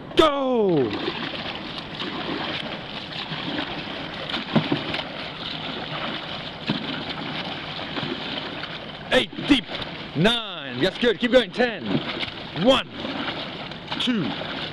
Go! 8 deep. 9. That's good. Keep going. 10. 1, 2.